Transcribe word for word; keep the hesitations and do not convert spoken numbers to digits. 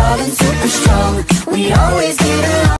tall and super strong. We always get along.